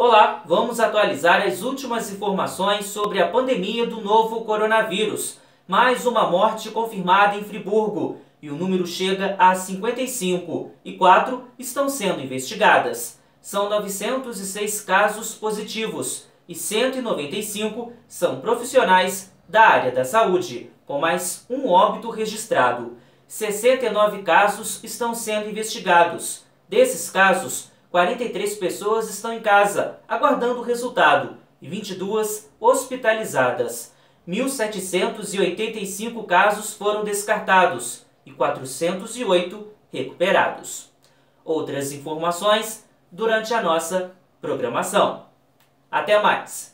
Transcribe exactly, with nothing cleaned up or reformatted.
Olá, vamos atualizar as últimas informações sobre a pandemia do novo coronavírus. Mais uma morte confirmada em Friburgo e o número chega a cinquenta e cinco e quatro estão sendo investigadas. São novecentos e seis casos positivos e cento e noventa e cinco são profissionais da área da saúde, com mais um óbito registrado. sessenta e nove casos estão sendo investigados. Desses casos, quarenta e três pessoas estão em casa, aguardando o resultado, e vinte e duas hospitalizadas. mil setecentos e oitenta e cinco casos foram descartados e quatrocentos e oito recuperados. Outras informações durante a nossa programação. Até mais!